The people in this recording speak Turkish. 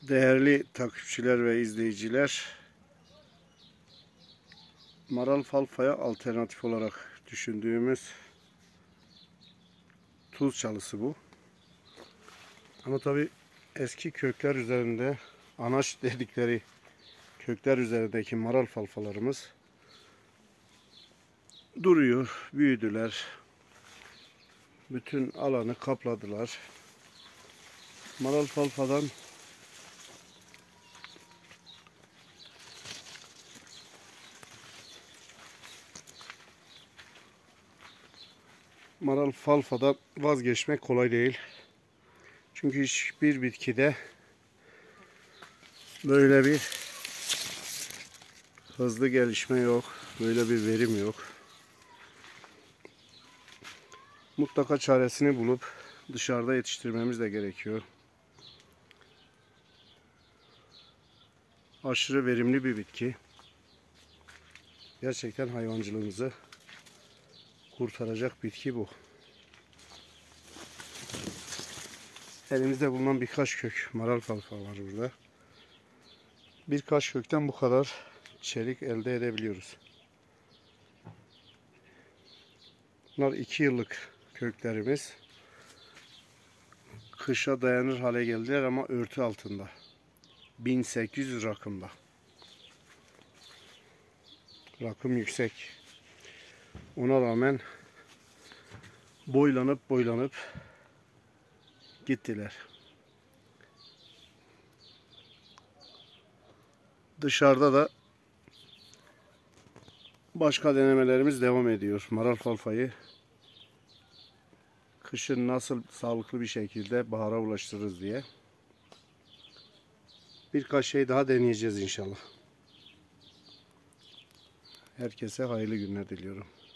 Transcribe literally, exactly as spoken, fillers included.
Değerli takipçiler ve izleyiciler, Maral Falfa'ya alternatif olarak düşündüğümüz tuz çalısı bu. Ama tabi eski kökler üzerinde, anaç dedikleri kökler üzerindeki maral falfalarımız duruyor, büyüdüler. Bütün alanı kapladılar. Maral falfadan Maral falfadan vazgeçmek kolay değil. Çünkü hiçbir bitkide böyle bir hızlı gelişme yok. Böyle bir verim yok. Mutlaka çaresini bulup dışarıda yetiştirmemiz de gerekiyor. Aşırı verimli bir bitki. Gerçekten hayvancılığımızı kurtaracak bitki bu. Elimizde bulunan birkaç kök maral falfa var burada. Birkaç kökten bu kadar çelik elde edebiliyoruz. Bunlar iki yıllık köklerimiz. Kışa dayanır hale geldiler ama örtü altında. bin sekiz yüz rakımda. Rakım yüksek. Ona rağmen boylanıp boylanıp gittiler. Dışarıda da başka denemelerimiz devam ediyor. Maral falfayı kışın nasıl sağlıklı bir şekilde bahara ulaştırırız diye. Birkaç şey daha deneyeceğiz inşallah. Herkese hayırlı günler diliyorum.